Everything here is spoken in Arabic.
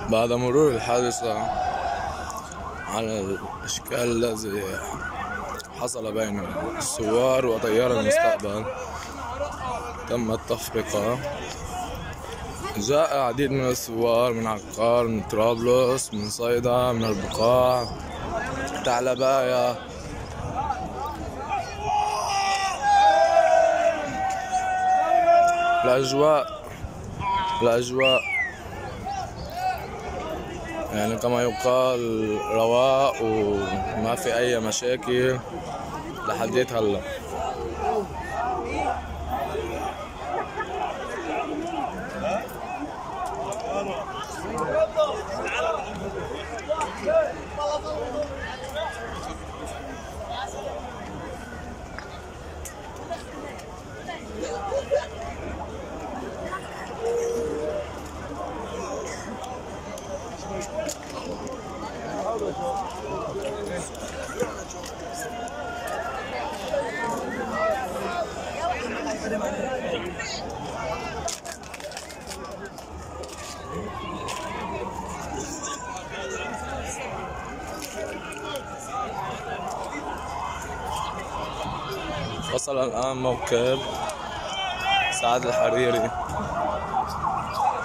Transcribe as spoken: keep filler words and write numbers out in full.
بعد مرور الحادثة على الإشكال الذي حصل بين الثوار وتيار المستقبل، تم التفرقة. جاء عديد من الثوار من عقار، من طرابلس، من صيدا، من البقاع، تعلبايا، الأجواء الأجواء يعني كما يقال رواق وما في أي مشاكل لحديت هلا. وصل الآن موكب سعد الحريري.